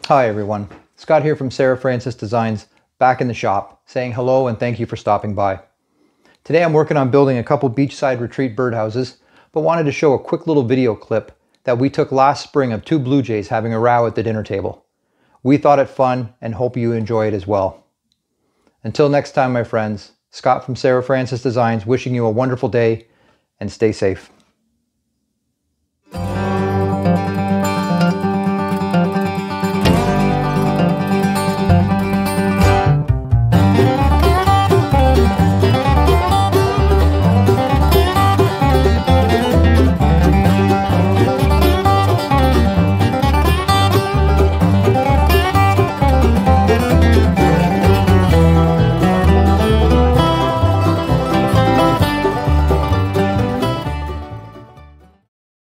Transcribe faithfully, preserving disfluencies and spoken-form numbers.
Hi everyone, Scott here from Sara Designs, back in the shop, saying hello and thank you for stopping by. Today I'm working on building a couple beachside retreat birdhouses, but wanted to show a quick little video clip that we took last spring of two blue jays having a row at the dinner table. We thought it fun and hope you enjoy it as well. Until next time, my friends, Scott from Sara Designs wishing you a wonderful day and stay safe.